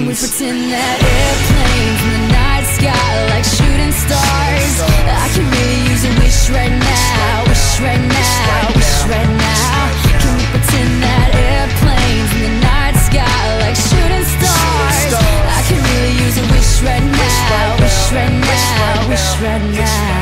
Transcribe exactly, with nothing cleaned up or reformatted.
Can we pretend that airplanes in the night sky like shooting stars? I can really use a wish right now, wish right now, wish right now. Can we pretend that airplanes in the night sky like shooting stars? I can really use a wish right now, wish right now, wish right now.